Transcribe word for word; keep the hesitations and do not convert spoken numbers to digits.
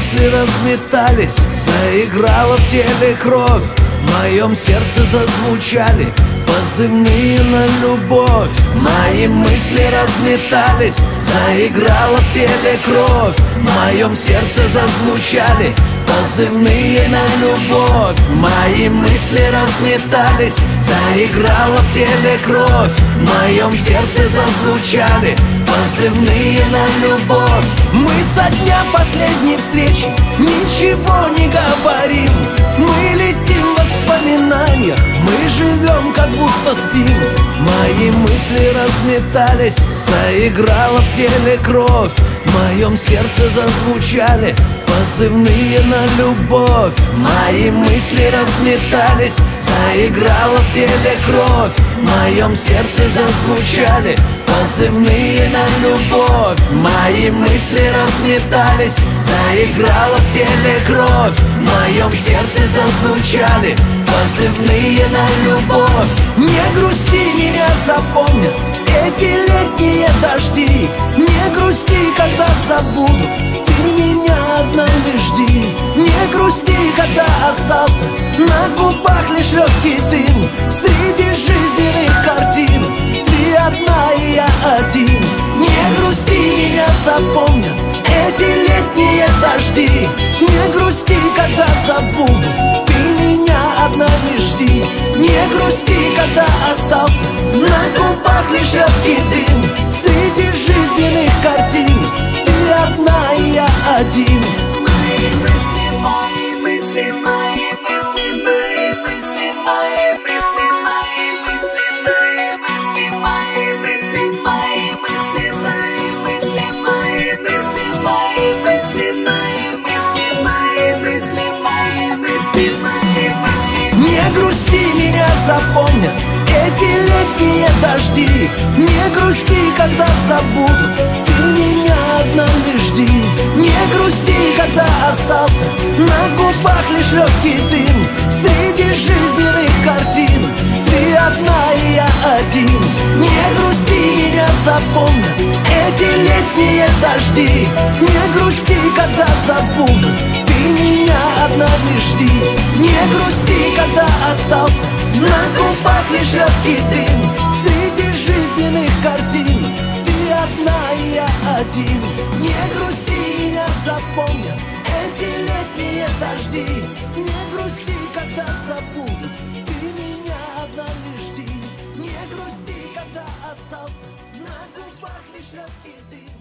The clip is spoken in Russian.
мысли разметались, заиграла в теле кровь. В моем сердце зазвучали позывные на любовь. Мои мысли разметались, заиграла в теле кровь. В моем сердце зазвучали позывные на любовь. Мои мысли разметались, заиграла в теле кровь. В моем сердце зазвучали позывные на любовь. Мы со дня последней встречи ничего не говорим. Мы летим в воспоминаниях, мы живем, как будто спим. Мои мысли разметались, заиграла в теле кровь. В моем сердце зазвучали позывные на любовь. Мои мысли разметались, заиграла в теле кровь. В моем сердце зазвучали позывные на любовь. Мои мысли разметались, заиграла в теле кровь. В моем сердце зазвучали позывные на любовь. Не грусти, меня запомнят эти летние дожди. Не грусти, когда забудут, ты меня однажды жди. Не грусти, когда остался на губах лишь легкий дым. Среди жизненных картин ты одна и я один. Не грусти, меня запомнят эти летние дожди. Не грусти, когда забуду, ты меня однажды жди. Не грусти, когда остался на губах лишь легкий дым. Среди жизненных картин ты одна и я один. Мои мысли, мои мысли, мои мысли, мои мысли, мои мысли, мои мысли, мои мысли, мои мысли, мои мысли, мои мысли, мои мысли, мои мысли, мои мысли, мои мысли, мои мысли, мои мысли. Не грусти, меня запомнят эти летние дожди. Не грусти, когда забудут, ты меня однажды жди. Не грусти, когда остался на губах лишь легкий дым. Среди жизненных картин ты одна и я один. Не грусти, меня запомнят эти летние дожди. Не грусти, когда забудут, ты меня однажды жди. Не грусти, когда остался на губах лишь легкий дым. Среди жизненных картин ты одна и я один. Не грусти, меня запомнят эти летние дожди. Не грусти, когда забудут, ты меня однажды жди. Не грусти, когда остался на губах лишь легкий дым.